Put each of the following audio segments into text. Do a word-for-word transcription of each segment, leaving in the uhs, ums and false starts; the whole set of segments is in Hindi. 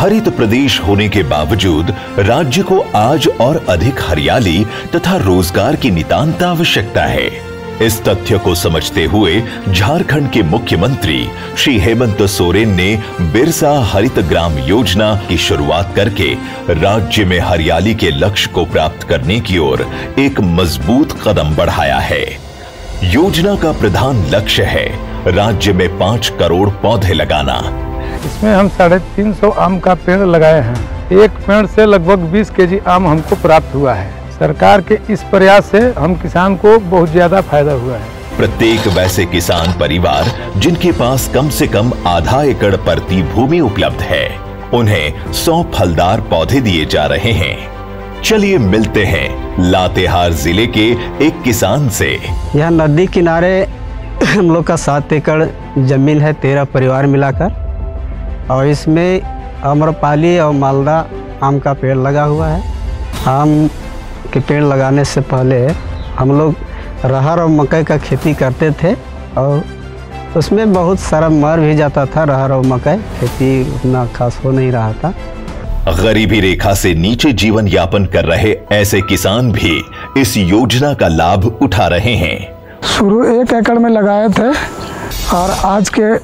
हरित प्रदेश होने के बावजूद राज्य को आज और अधिक हरियाली तथा रोजगार की नितांत आवश्यकता है। इस तथ्य को समझते हुए झारखंड के मुख्यमंत्री श्री हेमंत सोरेन ने बिरसा हरित ग्राम योजना की शुरुआत करके राज्य में हरियाली के लक्ष्य को प्राप्त करने की ओर एक मजबूत कदम बढ़ाया है। योजना का प्रधान लक्ष्य है राज्य में पांच करोड़ पौधे लगाना। इसमें हम साढ़े तीन सौ आम का पेड़ लगाए हैं। एक पेड़ से लगभग बीस केजी आम हमको प्राप्त हुआ है। सरकार के इस प्रयास से हम किसान को बहुत ज्यादा फायदा हुआ है। प्रत्येक वैसे किसान परिवार जिनके पास कम से कम आधा एकड़ परती भूमि उपलब्ध है, उन्हें सौ फलदार पौधे दिए जा रहे हैं। चलिए मिलते हैं लातेहार जिले के एक किसान से। यह नदी किनारे हम लोग का सात एकड़ जमीन है, तेरह परिवार मिलाकर, और इसमें आम्रपाली और मालदा आम का पेड़ लगा हुआ है। आम के पेड़ लगाने से पहले हम लोग अरहर और मकई का खेती करते थे और उसमें बहुत सारा मर भी जाता था। अरहर और मकई खेती उतना खास हो नहीं रहा था। गरीबी रेखा से नीचे जीवन यापन कर रहे ऐसे किसान भी इस योजना का लाभ उठा रहे हैं। शुरू एक एकड़ में लगाए थे और आज के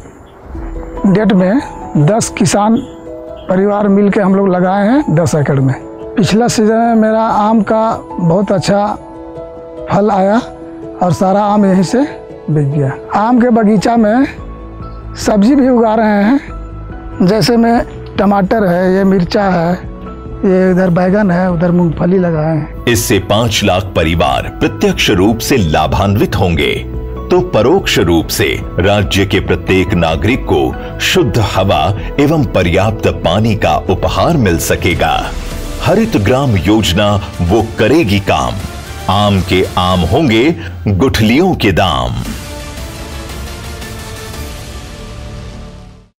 डेट में दस किसान परिवार मिलके हम लोग लगाए हैं दस एकड़ में। पिछला सीजन में मेरा आम का बहुत अच्छा फल आया और सारा आम यहीं से बिक गया। आम के बगीचा में सब्जी भी उगा रहे हैं, जैसे में टमाटर है, ये मिर्चा है, ये इधर बैगन है, उधर मूंगफली लगाए हैं। इससे पांच लाख परिवार प्रत्यक्ष रूप से लाभान्वित होंगे तो परोक्ष रूप से राज्य के प्रत्येक नागरिक को शुद्ध हवा एवं पर्याप्त पानी का उपहार मिल सकेगा। हरित ग्राम योजना वो करेगी काम। आम के आम होंगे गुठलियों के दाम।